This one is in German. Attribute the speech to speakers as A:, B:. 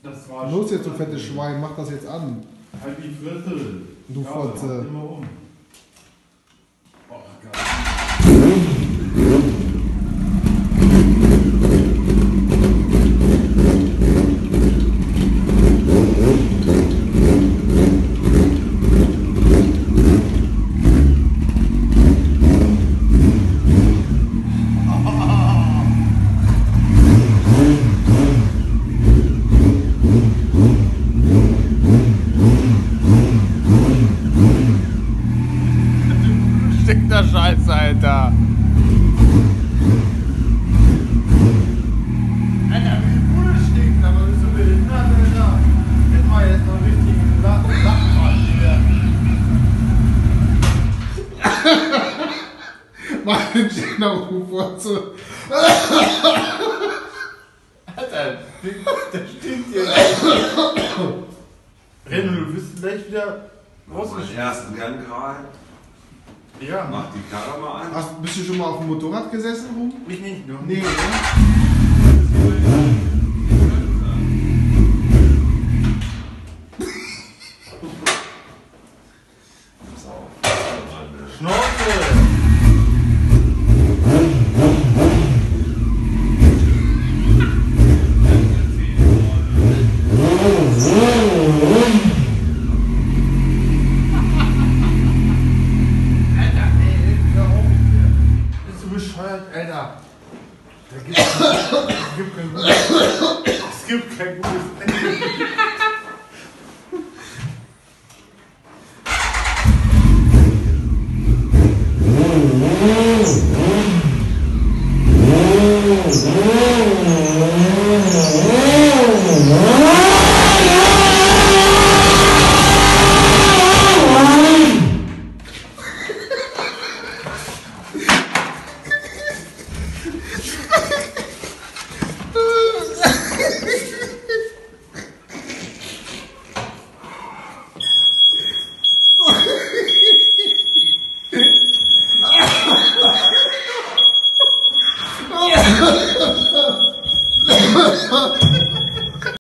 A: Das war
B: Los jetzt, du fettes Schwein, mach das jetzt an.
A: Halt die Fresse.
B: Du Fotze.
A: Immer um. Oh Gott.
C: Der Scheiße, Alter.
A: Alter, wie die Bude stinkt, aber bist du behindert, Alter? Hätten wir jetzt noch einen richtigen Lachmann hier.
B: Mach den schöner Fotze.
A: Alter, der stinkt hier. Renno, du bist gleich wieder
D: Mach meinen ersten Gang gerade.
A: Ja,
D: Mach die Karre mal an.
B: Bist du schon mal auf dem Motorrad gesessen, Ruhm?
A: mich nicht, nur.
B: Nee, ne?
A: Schnauze! Alter, es gibt kein gutes Ende.